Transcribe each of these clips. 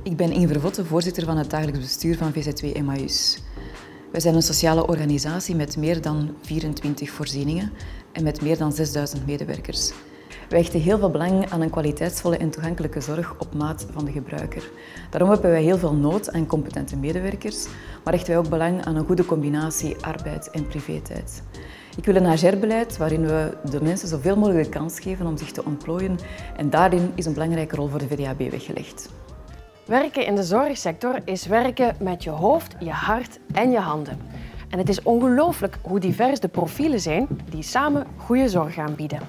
Ik ben Inge Vervotte, voorzitter van het dagelijks bestuur van VZW Emmaüs. Wij zijn een sociale organisatie met meer dan 24 voorzieningen en met meer dan 6000 medewerkers. Wij hechten heel veel belang aan een kwaliteitsvolle en toegankelijke zorg op maat van de gebruiker. Daarom hebben wij heel veel nood aan competente medewerkers, maar hechten wij ook belang aan een goede combinatie arbeid en privé-tijd. Ik wil een HR-beleid waarin we de mensen zoveel mogelijk de kans geven om zich te ontplooien en daarin is een belangrijke rol voor de VDAB weggelegd. Werken in de zorgsector is werken met je hoofd, je hart en je handen. En het is ongelooflijk hoe divers de profielen zijn die samen goede zorg aanbieden.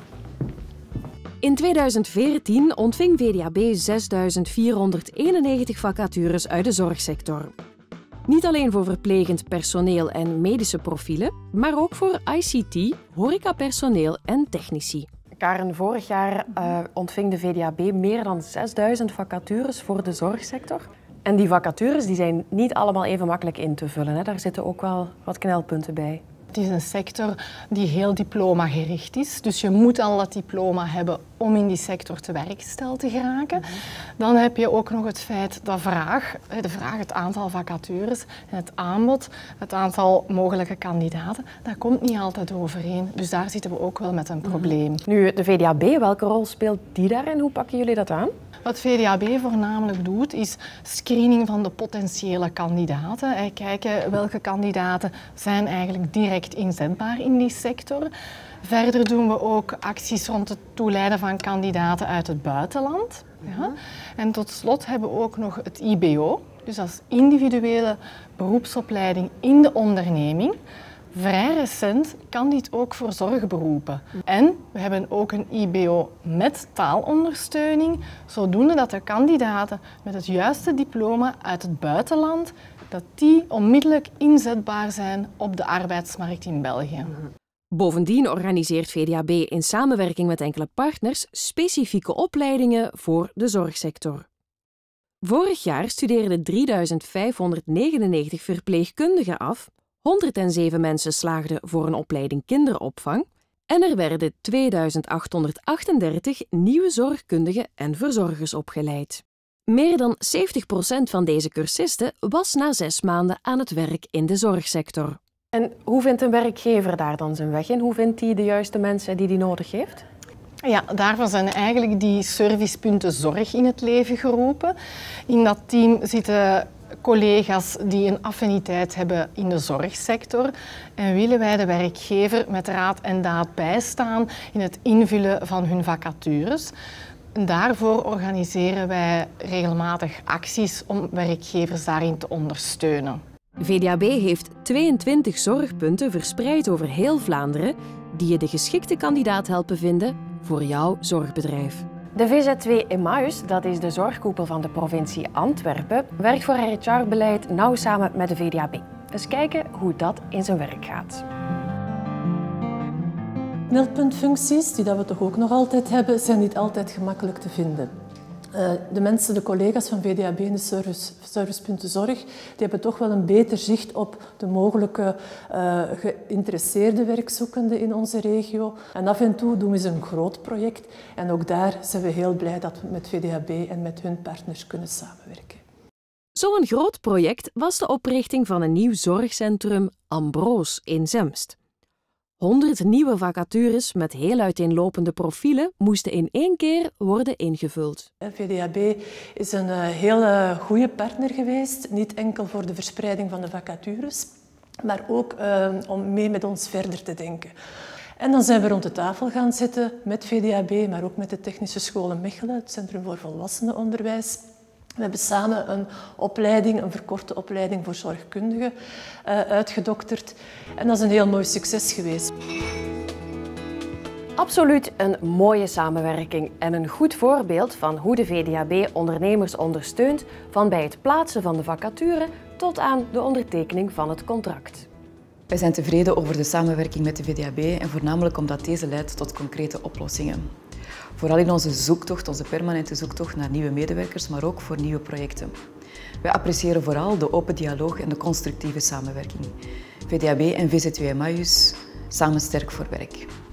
In 2014 ontving VDAB 6.491 vacatures uit de zorgsector. Niet alleen voor verplegend personeel en medische profielen, maar ook voor ICT, horecapersoneel en technici. Karen, vorig jaar ontving de VDAB meer dan 6.000 vacatures voor de zorgsector. En die vacatures die zijn niet allemaal even makkelijk in te vullen, hè? Daar zitten ook wel wat knelpunten bij. Het is een sector die heel diplomagericht is. Dus je moet al dat diploma hebben om in die sector te werk gesteld te geraken. Dan heb je ook nog het feit dat het aantal vacatures en het aanbod, het aantal mogelijke kandidaten, dat komt niet altijd overeen. Dus daar zitten we ook wel met een probleem. Nu, de VDAB, welke rol speelt die daarin? Hoe pakken jullie dat aan? Wat VDAB voornamelijk doet, is screening van de potentiële kandidaten. Kijken welke kandidaten zijn eigenlijk direct inzetbaar in die sector. Verder doen we ook acties rond het toeleiden van kandidaten uit het buitenland. Ja. En tot slot hebben we ook nog het IBO, dus als individuele beroepsopleiding in de onderneming. Vrij recent kan dit ook voor zorgberoepen. En we hebben ook een IBO met taalondersteuning, zodoende dat de kandidaten met het juiste diploma uit het buitenland, dat die onmiddellijk inzetbaar zijn op de arbeidsmarkt in België. Bovendien organiseert VDAB in samenwerking met enkele partners specifieke opleidingen voor de zorgsector. Vorig jaar studeerden 3.599 verpleegkundigen af, 107 mensen slaagden voor een opleiding kinderopvang en er werden 2.838 nieuwe zorgkundigen en verzorgers opgeleid. Meer dan 70% van deze cursisten was na 6 maanden aan het werk in de zorgsector. En hoe vindt een werkgever daar dan zijn weg in? Hoe vindt hij de juiste mensen die hij nodig heeft? Ja, daarvoor zijn eigenlijk die servicepunten zorg in het leven geroepen. In dat team zitten collega's die een affiniteit hebben in de zorgsector en willen wij de werkgever met raad en daad bijstaan in het invullen van hun vacatures. En daarvoor organiseren wij regelmatig acties om werkgevers daarin te ondersteunen. VDAB heeft 22 zorgpunten verspreid over heel Vlaanderen die je de geschikte kandidaat helpen vinden voor jouw zorgbedrijf. De VZW Emmaüs, dat is de zorgkoepel van de provincie Antwerpen, werkt voor HR-beleid nauw samen met de VDAB. Dus kijken hoe dat in zijn werk gaat. Knelpuntfuncties, die we toch ook nog altijd hebben, zijn niet altijd gemakkelijk te vinden. De collega's van VDAB in de servicepunten zorg, die hebben toch wel een beter zicht op de mogelijke geïnteresseerde werkzoekenden in onze regio. En af en toe doen we een groot project en ook daar zijn we heel blij dat we met VDAB en met hun partners kunnen samenwerken. Zo'n groot project was de oprichting van een nieuw zorgcentrum Ambroos in Zemst. 100 nieuwe vacatures met heel uiteenlopende profielen moesten in 1 keer worden ingevuld. VDAB is een heel goede partner geweest, niet enkel voor de verspreiding van de vacatures, maar ook om mee met ons verder te denken. En dan zijn we rond de tafel gaan zitten met VDAB, maar ook met de Technische School in Mechelen, het Centrum voor Volwassenenonderwijs. We hebben samen een verkorte opleiding voor zorgkundigen uitgedokterd. En dat is een heel mooi succes geweest. Absoluut een mooie samenwerking en een goed voorbeeld van hoe de VDAB ondernemers ondersteunt van bij het plaatsen van de vacature tot aan de ondertekening van het contract. Wij zijn tevreden over de samenwerking met de VDAB en voornamelijk omdat deze leidt tot concrete oplossingen. Vooral in onze zoektocht, onze permanente zoektocht naar nieuwe medewerkers, maar ook voor nieuwe projecten. Wij appreciëren vooral de open dialoog en de constructieve samenwerking. VDAB en VZW Emmaüs, samen sterk voor werk.